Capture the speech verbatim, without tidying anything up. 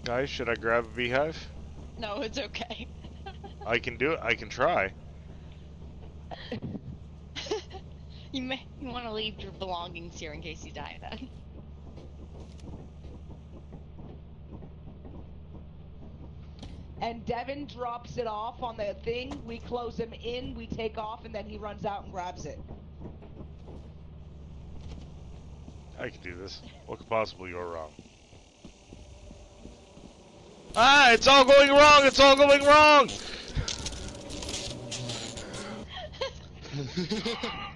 Guys, should I grab a beehive? No, it's okay. I can do it. I can try. you may you want to leave your belongings here in case you die then. And Devin drops it off on the thing. We close him in, we take off, and then he runs out and grabs it. I can do this. What could possibly go wrong? Ah, it's all going wrong! It's all going wrong!